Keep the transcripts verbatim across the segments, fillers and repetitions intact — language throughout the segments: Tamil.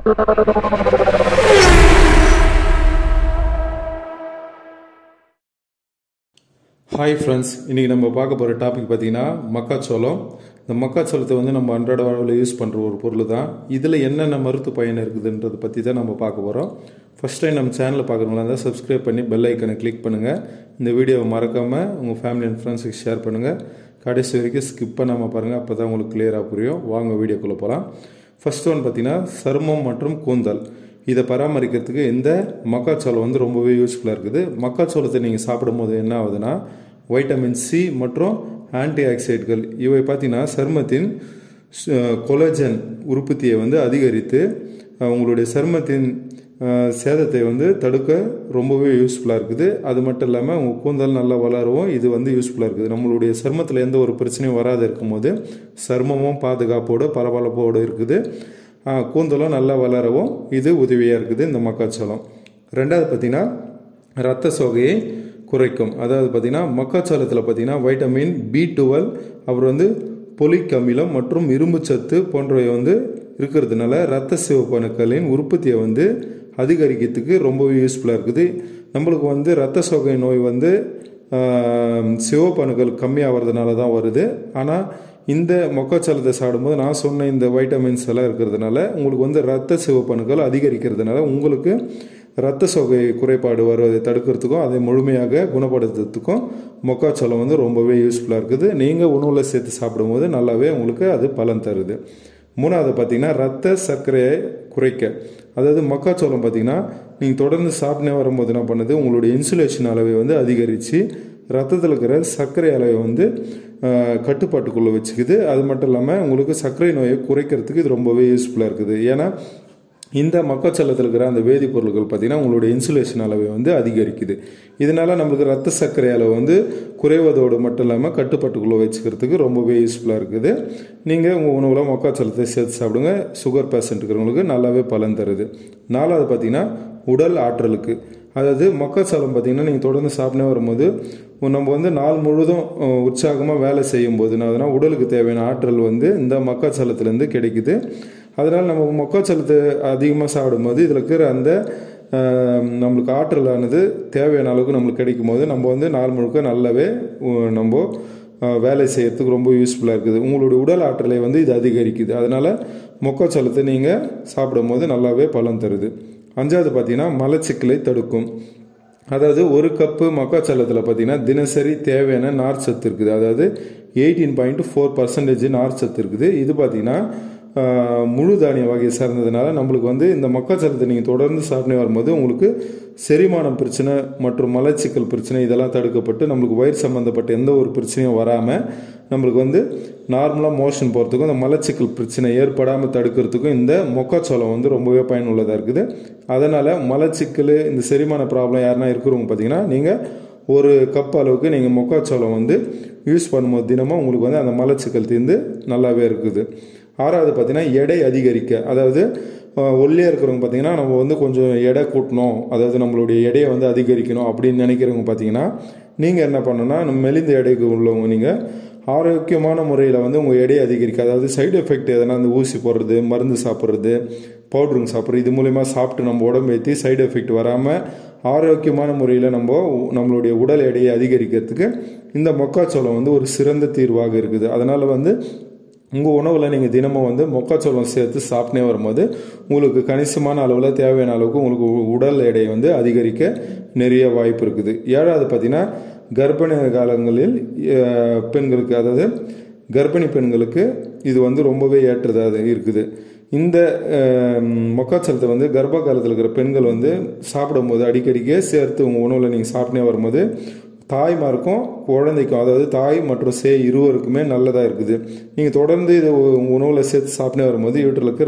ஹாய் ஃப்ரெண்ட்ஸ், இன்றைக்கி நம்ம பார்க்க போகிற டாபிக் பார்த்திங்கன்னா மக்காச்சோளம். இந்த மக்காச்சோளத்தை வந்து நம்ம அன்றாட வாழ்வில் யூஸ் பண்ணுற ஒரு பொருள் தான். இதில் என்னென்ன மருத்துவ பயன் இருக்குதுன்றதை பற்றி தான் நம்ம பார்க்க போகிறோம். ஃபஸ்ட் டைம் நம்ம சேனலை பார்க்குறவங்களா இருந்தால் சப்ஸ்கிரைப் பண்ணி பெல் ஐக்கனை கிளிக் பண்ணுங்கள். இந்த வீடியோவை மறக்காமல் உங்கள் ஃபேமிலி அண்ட் ஃப்ரெண்ட்ஸுக்கு ஷேர் பண்ணுங்கள். கடைசி வரைக்கும் ஸ்கிப் பண்ணாமல் பாருங்கள், அப்போ தான் உங்களுக்கு கிளியராக புரியும். வாங்க வீடியோக்குள்ளே போகலாம். ஃபஸ்ட் ஒன் பார்த்திங்கன்னா சருமம் மற்றும் கூந்தல். இதை பராமரிக்கிறதுக்கு இந்த மக்காச்சோளம் வந்து ரொம்பவே யூஸ்ஃபுல்லாக இருக்குது. மக்காச்சோளத்தை நீங்கள் சாப்பிடும் போது என்ன ஆகுதுன்னா, வைட்டமின் சி மற்றும் ஆன்டி ஆக்சிடென்ட்கள் இவை பார்த்தீங்கன்னா சருமத்தின் கொலஜன் உற்பத்தியை வந்து அதிகரித்து உங்களுடைய சருமத்தின் சேதத்தை வந்து தடுக்க ரொம்பவே யூஸ்ஃபுல்லாக இருக்குது. அது மட்டும் இல்லாமல் உங்கள் கூந்தல் நல்லா வளரவும் இது வந்து யூஸ்ஃபுல்லாக இருக்குது. நம்மளுடைய சருமத்தில் எந்த ஒரு பிரச்சனையும் வராது இருக்கும்போது சருமமும் பாதுகாப்போடு பரபரப்போடு இருக்குது. கூந்தலும் நல்லா வளரவும் இது உதவியாக இருக்குது இந்த மக்காச்சோளம். ரெண்டாவது பார்த்திங்கன்னா இரத்த சோகையை குறைக்கும். அதாவது பார்த்திங்கன்னா மக்காச்சோளத்தில் பார்த்திங்கன்னா வைட்டமின் பி டுவெல் அப்புறம் வந்து பொலிக் அமிலம் மற்றும் இரும்பு சத்து போன்றவை வந்து இருக்கிறதுனால இரத்த சிவப்பணுக்களின் உற்பத்தியை வந்து அதிகரிக்கிறதுக்கு ரொம்பவே யூஸ்ஃபுல்லாக இருக்குது. நம்மளுக்கு வந்து இரத்த சோகை நோய் வந்து சிவப்பணுக்கள் கம்மியாகிறதுனால தான் வருது. ஆனால் இந்த மக்காச்சோளத்தை சாப்பிடும்போது நான் சொன்ன இந்த வைட்டமின்ஸ் எல்லாம் இருக்கிறதுனால உங்களுக்கு வந்து இரத்த சிவப்பணுக்கள் அதிகரிக்கிறதுனால உங்களுக்கு இரத்த சோகை குறைபாடு வருவதை தடுக்கிறதுக்கும் அதை முழுமையாக குணப்படுத்துறதுக்கும் மக்காச்சோளம் வந்து ரொம்பவே யூஸ்ஃபுல்லாக இருக்குது. நீங்கள் உணவில் சேர்த்து சாப்பிடும்போது நல்லாவே உங்களுக்கு அது பலன் தருது. மூணாவது பார்த்திங்கன்னா இரத்த சர்க்கரையை குறைக்க. அதாவது மக்காச்சோளம் பார்த்திங்கன்னா நீங்கள் தொடர்ந்து சாப்பிட்டே வரும்போது என்ன பண்ணுது, உங்களுடைய இன்சுலேஷன் அளவை வந்து அதிகரித்து ரத்தத்தில் இருக்கிற சர்க்கரை அளவை வந்து கட்டுப்பாட்டுக்குள்ளே வச்சுக்குது. அது மட்டும் இல்லாமல் உங்களுக்கு சர்க்கரை நோயை குறைக்கிறதுக்கு இது ரொம்பவே யூஸ்ஃபுல்லாக இருக்குது. ஏன்னா இந்த மக்காச்சோளத்தில் இருக்கிற அந்த வேதிப்பொருட்கள் பார்த்திங்கன்னா உங்களுடைய இன்சுலேஷன் அளவை வந்து அதிகரிக்குது. இதனால் நம்மளுக்கு ரத்த சர்க்கரை அளவு வந்து குறைவதோடு மட்டும் இல்லாமல் கட்டுப்பாட்டுக்குள்ளே வச்சுக்கிறதுக்கு ரொம்பவே யூஸ்ஃபுல்லாக இருக்குது. நீங்கள் உங்கள் உணவில் மக்காச்சோளத்தை சேர்த்து சாப்பிடுங்க. சுகர் பேஷண்ட் இருக்கிறவங்களுக்கு நல்லாவே பலன் தருது. நாலாவது பார்த்திங்கன்னா உடல் ஆற்றலுக்கு. அதாவது மக்காச்சோளம் பார்த்திங்கன்னா நீங்கள் தொடர்ந்து சாப்பிட்டே வரும்போது நம்ம வந்து நாள் முழுதும் உற்சாகமாக வேலை செய்யும் போது அதனால் உடலுக்கு தேவையான ஆற்றல் வந்து இந்த மக்காச்சோளத்துலேருந்து கிடைக்குது. அதனால் நம்ம மக்காச்சோளத்தை அதிகமாக சாப்பிடும்போது இதில் இருக்கிற அந்த நம்மளுக்கு ஆற்றலானது தேவையான அளவுக்கு நம்மளுக்கு கிடைக்கும் போது நம்ம வந்து நாள் முழுக்க நல்லாவே நம்ம வேலை செய்யறதுக்கு ரொம்ப யூஸ்ஃபுல்லாக இருக்குது. உங்களுடைய உடல் ஆற்றலை வந்து இது அதிகரிக்குது. அதனால் மக்காச்சோளத்தை நீங்கள் சாப்பிடும் போது நல்லாவே பலன் தருது. அஞ்சாவது பார்த்திங்கன்னா மலச்சிக்கலை தடுக்கும். அதாவது ஒரு கப்பு மக்காச்சோளத்தில் பார்த்திங்கன்னா தினசரி தேவையான நார் சத்து இருக்குது. அதாவது எயிட்டீன் பாயிண்ட் ஃபோர் பர்சன்டேஜ் நார் சத்து இருக்குது. இது பார்த்திங்கன்னா முழு தானிய வகையை சார்ந்ததுனால நம்மளுக்கு வந்து இந்த மக்காச்சோளத்தை நீங்கள் தொடர்ந்து சாப்பிட்டு வரும்போது உங்களுக்கு செரிமானம் பிரச்சனை மற்றும் மலச்சிக்கல் பிரச்சனை இதெல்லாம் தடுக்கப்பட்டு நம்மளுக்கு வயிறு சம்மந்தப்பட்ட எந்த ஒரு பிரச்சனையும் வராமல் நம்மளுக்கு வந்து நார்மலாக மோஷன் போகிறதுக்கும் இந்த மலச்சிக்கல் பிரச்சனை ஏற்படாமல் தடுக்கிறதுக்கும் இந்த மக்காச்சோளம் வந்து ரொம்பவே பயனுள்ளதாக இருக்குது. அதனால் மலச்சிக்கல் இந்த செரிமான ப்ராப்ளம் யாருன்னா இருக்கிறவங்க பார்த்தீங்கன்னா நீங்கள் ஒரு கப் அளவுக்கு நீங்கள் மக்காச்சோளம் வந்து யூஸ் பண்ணும்போது தினமும் உங்களுக்கு வந்து அந்த மலச்சிக்கல் தீர்ந்து நல்லாவே இருக்குது. ஆறாவது பார்த்திங்கன்னா எடை அதிகரிக்க. அதாவது ஒல்லியாக இருக்கிறவங்க பார்த்திங்கன்னா நம்ம வந்து கொஞ்சம் எடை கூட்டணும், அதாவது நம்மளுடைய எடையை வந்து அதிகரிக்கணும் அப்படின்னு நினைக்கிறவங்க பார்த்திங்கன்னா நீங்கள் என்ன பண்ணணும்னா நம்ம மெலிந்த எடைக்கு உள்ளவங்க நீங்கள் ஆரோக்கியமான முறையில் வந்து உங்கள் எடையை அதிகரிக்க, அதாவது சைடு எஃபெக்ட் எதனா அந்த ஊசி போடுறது, மருந்து சாப்பிட்றது, பவுட்ருங்க சாப்பிட்றது, இது மூலயமா சாப்பிட்டு நம்ம உடம்பு ஏற்றி சைடு எஃபெக்ட் வராமல் ஆரோக்கியமான முறையில் நம்ம நம்மளுடைய உடல் எடையை அதிகரிக்கிறதுக்கு இந்த மக்காச்சோளம் வந்து ஒரு சிறந்த தீர்வாக இருக்குது. அதனால் வந்து உங்கள் உணவில் நீங்கள் தினமும் வந்து மக்காச்சோளம் சேர்த்து சாப்பிட்டே வரும்போது உங்களுக்கு கணிசமான அளவில் தேவையான அளவுக்கு உங்களுக்கு உடல் எடை வந்து அதிகரிக்க நிறைய வாய்ப்பு இருக்குது. ஏழாவது பார்த்திங்கன்னா கர்ப்பிணி காலங்களில் பெண்களுக்கு, அதாவது கர்ப்பிணி பெண்களுக்கு இது வந்து ரொம்பவே ஏற்றதாக இருக்குது. இந்த மக்காச்சோளத்தை வந்து கர்ப்ப காலத்தில் இருக்கிற பெண்கள் வந்து சாப்பிடும் போது அடிக்கடிக்கே சேர்த்து உங்கள் உணவில் நீங்கள் சாப்பிட்டே வரும்போது தாய்மாருக்கும் குழந்தைக்கும், அதாவது தாய் மற்றும் சேய் இருவருக்குமே நல்லதாக இருக்குது. நீங்கள் தொடர்ந்து இது உணவில் சேர்த்து சாப்பிட்டே வரும்போது இவற்றில் இருக்கிற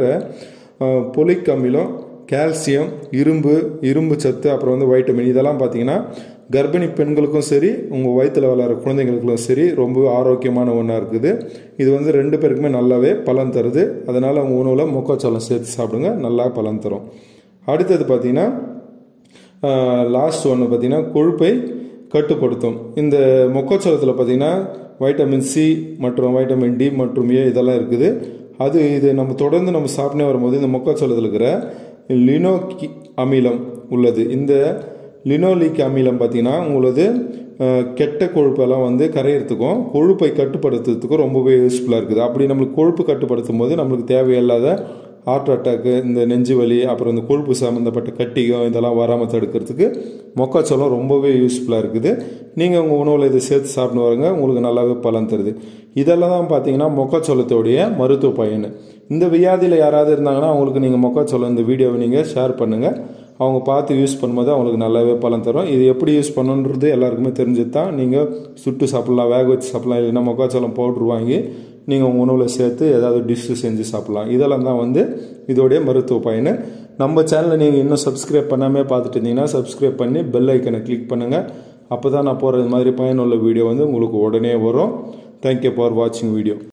பொலிக் அமிலம், கால்சியம், இரும்பு இரும்பு சத்து அப்புறம் வந்து வைட்டமின் இதெல்லாம் பார்த்தீங்கன்னா கர்ப்பிணி பெண்களுக்கும் சரி உங்கள் வயிற்றில் வளர குழந்தைங்களுக்கும் சரி ரொம்ப ஆரோக்கியமான ஒன்றா இருக்குது. இது வந்து ரெண்டு பேருக்குமே நல்லாவே பலன் தருது. அதனால் உங்கள் உணவில் மக்காச்சோளம் சேர்த்து சாப்பிடுங்க, நல்லா பலன் தரும். அடுத்தது பார்த்திங்கன்னா லாஸ்ட் ஒன்று பார்த்திங்கன்னா கொழுப்பை கட்டுப்படுத்தும். இந்த மக்காச்சோளத்தில் பார்த்திங்கன்னா வைட்டமின் சி மற்றும் வைட்டமின் டி மற்றும் ஏ இதெல்லாம் இருக்குது. அது இது நம்ம தொடர்ந்து நம்ம சாப்பிட்டே வரும்போது இந்த மொக்காச்சோளத்தில் இருக்கிற லினோலிக் அமிலம் உள்ளது. இந்த லினோலிக் அமிலம் பார்த்தீங்கன்னா உங்களது கெட்ட கொழுப்பெல்லாம் வந்து கரையிறதுக்கும் கொழுப்பை கட்டுப்படுத்துறதுக்கும் ரொம்பவே யூஸ்ஃபுல்லாக இருக்குது. அப்படி நம்மளுக்கு கொழுப்பு கட்டுப்படுத்தும் போது நம்மளுக்கு தேவையில்லாத ஹார்ட் அட்டாக்கு, இந்த நெஞ்சு வலி, அப்புறம் இந்த கொழுப்பு சம்மந்தப்பட்ட கட்டிகம் இதெல்லாம் வராமல் தடுக்கிறதுக்கு மொக்காச்சோளம் ரொம்பவே யூஸ்ஃபுல்லாக இருக்குது. நீங்கள் உங்கள் உணவில் இதை சேர்த்து சாப்பிட்டு வரங்க, உங்களுக்கு நல்லாவே பலன் தருது. இதெல்லாம் தான் பார்த்தீங்கன்னா மொக்காச்சோளத்தோடைய மருத்துவ பயன். இந்த வியாதியில் யாராவது இருந்தாங்கன்னா அவங்களுக்கு நீங்கள் மொக்காச்சோளம் இந்த வீடியோவை நீங்கள் ஷேர் பண்ணுங்கள். அவங்க பார்த்து யூஸ் பண்ணும்போது அவங்களுக்கு நல்லாவே பலன் தரும். இது எப்படி யூஸ் பண்ணணுன்றது எல்லாருக்குமே தெரிஞ்சது தான். நீங்கள் சுட்டு சாப்பிட்லாம், வேக வச்சு சாப்பிட்லாம், இல்லைன்னா மொக்காச்சோளம் பவுட்ரு வாங்கி நீங்கள் உங்கள் உணவில் சேர்த்து ஏதாவது டிஷ்ஷு செஞ்சு சாப்பிட்லாம். இதெல்லாம் தான் வந்து இதோடைய மருத்துவ பயன். நம்ம சேனலை நீங்கள் இன்னும் சப்ஸ்கிரைப் பண்ணாமல் பார்த்துட்டு இருந்தீங்கன்னா சப்ஸ்கிரைப் பண்ணி பெல் ஐக்கனை கிளிக் பண்ணுங்கள். அப்போ தான் நான் போகிற இது மாதிரி பயனுள்ள வீடியோ வந்து உங்களுக்கு உடனே வரும். தேங்க்யூ ஃபார் வாட்சிங் வீடியோ.